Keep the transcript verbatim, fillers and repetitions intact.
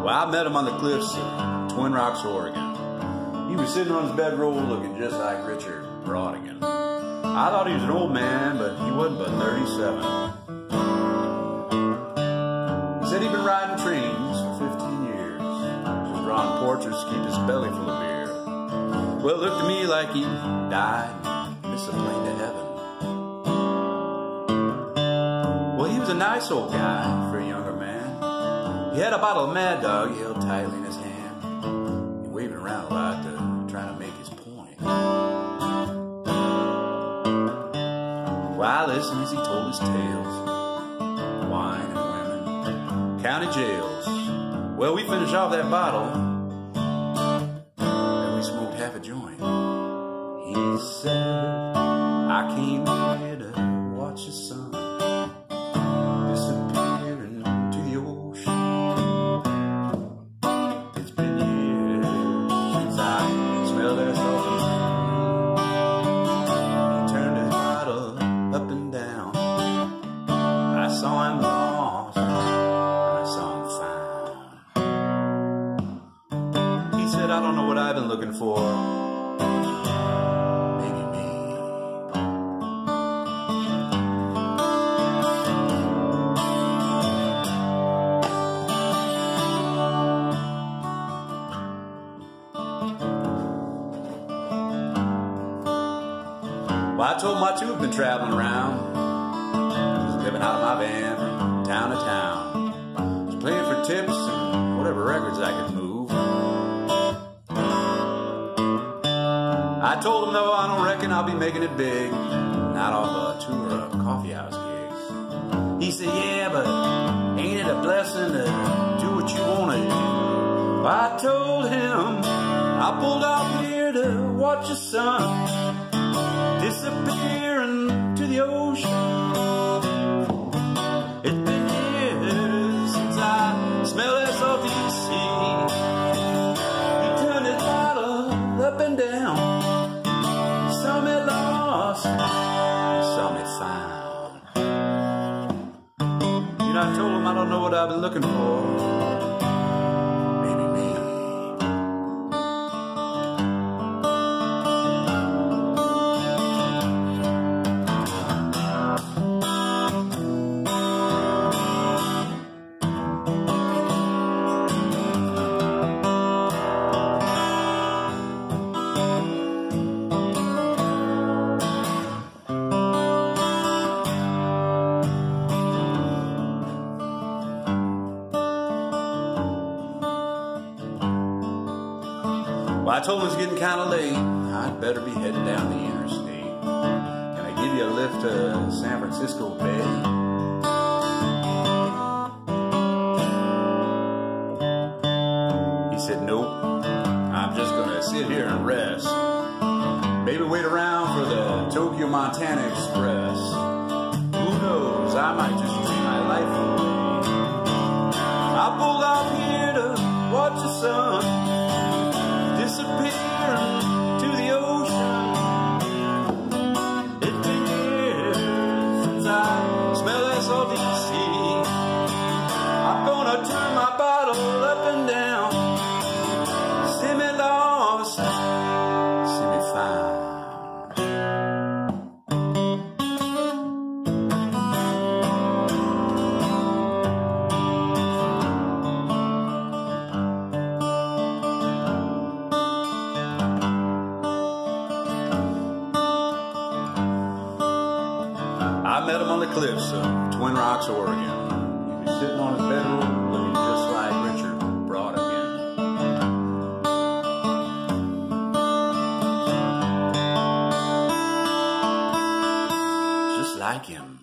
Well, I met him on the cliffs of Twin Rocks, Oregon. He was sitting on his bedroll looking just like Richard Brodigan. I thought he was an old man, but he wasn't but thirty-seven. He said he'd been riding trains for fifteen years, just drawing portraits to keep his belly full of beer. Well, it looked to me like he died and missed a plane to heaven. Well, he was a nice old guy for a younger man. He had a bottle of Mad Dog he held tightly in his hand. He waved it around a lot to try to make his point. Well, I listened as he told his tales. Wine and women, county jails. Well, we finished off that bottle, and we smoked half a joint. He said, I came here to watch the sun disappear into the ocean. It's been years since I smelled that salty sun. He turned his bottle up and down. I saw him lost, and I saw him found. He said, I don't know what I've been looking for. Maybe me. Well, I told him I too have been traveling around, just living out of my van from town to town, just playing for tips and whatever records I could move. I told him, though, I don't reckon I'll be making it big, not off a tour of coffee house gigs. He said, yeah, but ain't it a blessing to do what you want to do? I told him I pulled out here to watch the sun disappear into the ocean. It's been years since I smelled that salty sea. He turned his bottle up and down. He saw me lost, he saw me found. You know, I told him I don't know what I've been looking for. Maybe me. Well, I told him it was getting kind of late. I'd better be heading down the interstate. Can I give you a lift to San Francisco Bay? He said, nope. I'm just going to sit here and rest. Maybe wait around for the Tokyo, Montana Express. Who knows? I might just dream my life away. I pulled out here to watch the sun disappear into the ocean. It's been years since I smelled that salty sea. I'm gonna turn my bottle up and down. See me lost, see me found. I met him on the cliffs of Twin Rocks, Oregon. He was sitting on his bedroll looking just like Richard Brodigan. Just like him.